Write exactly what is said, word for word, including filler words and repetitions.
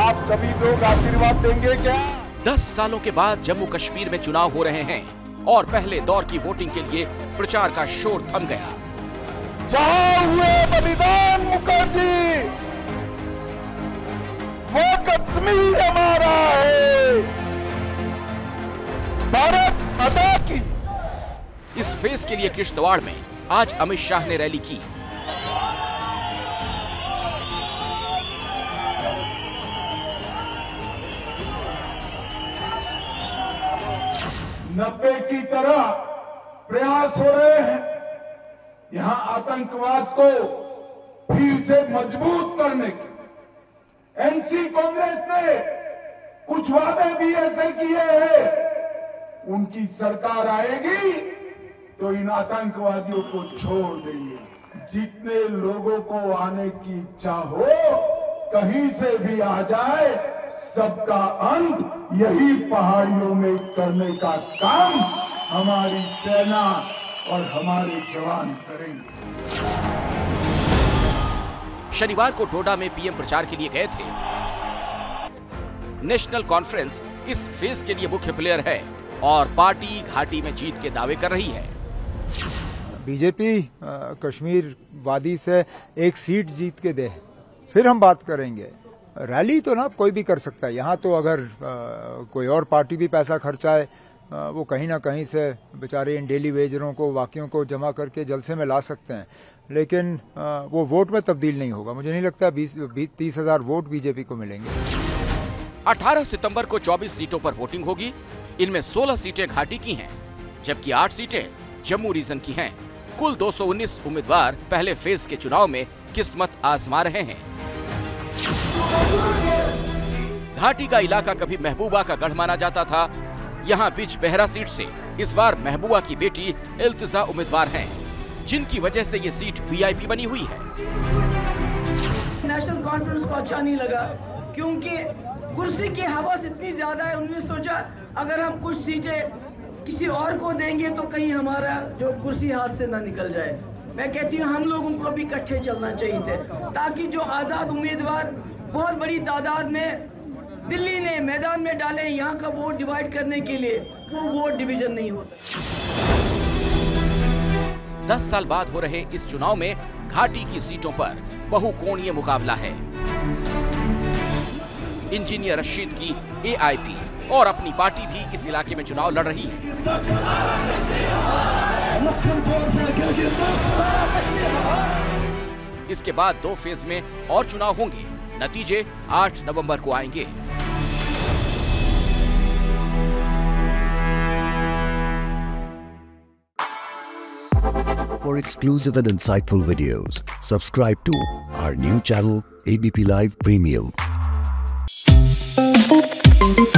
आप सभी लोग आशीर्वाद देंगे क्या? दस सालों के बाद जम्मू कश्मीर में चुनाव हो रहे हैं और पहले दौर की वोटिंग के लिए प्रचार का शोर थम गया। जहां हुए बलिदान मुखर्जी, वो कश्मीर हमारा है, भारत माता की। इस फेज के लिए किश्तवाड़ में आज अमित शाह ने रैली की। नब्बे की तरह प्रयास हो रहे हैं यहां आतंकवाद को फिर से मजबूत करने के। एनसी कांग्रेस ने कुछ वादे भी ऐसे किए हैं, उनकी सरकार आएगी तो इन आतंकवादियों को छोड़ देंगे। जितने लोगों को आने की इच्छा हो कहीं से भी आ जाए, सबका अंत यही पहाड़ियों में करने का काम हमारी सेना और हमारे जवान करेंगे। शनिवार को डोडा में पीएम प्रचार के लिए गए थे। नेशनल कॉन्फ्रेंस इस फेज के लिए मुख्य प्लेयर है और पार्टी घाटी में जीत के दावे कर रही है। बीजेपी कश्मीर वादी से एक सीट जीत के दे, फिर हम बात करेंगे। रैली तो ना कोई भी कर सकता है। यहाँ तो अगर आ, कोई और पार्टी भी पैसा खर्चाए, आ, वो कहीं ना कहीं से बेचारे इन डेली वेजरों को, वाकियों को जमा करके जलसे में ला सकते हैं, लेकिन आ, वो वोट में तब्दील नहीं होगा। मुझे नहीं लगता बीस तीस हजार वोट बीजेपी को मिलेंगे। अठारह सितंबर को चौबीस सीटों पर वोटिंग होगी। इनमें सोलह सीटें घाटी की हैं, जबकि आठ सीटें जम्मू रीजन की हैं। कुल दो सौ उन्नीस उम्मीदवार पहले फेज के चुनाव में किस्मत आजमा रहे हैं। घाटी का इलाका कभी महबूबा का गढ़ माना जाता था। यहाँ बिज बेहरा सीट से इस बार महबूबा की बेटी इल्तिजा उम्मीदवार हैं, जिनकी वजह से ये सीट वीआईपी बनी हुई है। नेशनल कॉन्फ्रेंस को अच्छा नहीं लगा क्योंकि कुर्सी की हवस इतनी ज्यादा है। उन्होंने सोचा अगर हम कुछ सीटें किसी और को देंगे तो कहीं हमारा जो कुर्सी हाथ से ना निकल जाए। मैं कहती हूँ हम लोगों को भी इकट्ठे चलना चाहिए थे, ताकि जो आजाद उम्मीदवार बहुत बड़ी तादाद में दिल्ली ने मैदान में डाले यहाँ का वोट डिवाइड करने के लिए, वो वोट डिवीजन नहीं होता। दस साल बाद हो रहे इस चुनाव में घाटी की सीटों पर बहुकोणीय मुकाबला है। इंजीनियर रशीद की एआईपी और अपनी पार्टी भी इस इलाके में चुनाव लड़ रही है। इसके बाद दो फेज में और चुनाव होंगे। नतीजे आठ नवंबर को आएंगे। For exclusive and insightful videos, subscribe to our new channel A B P Live Premium.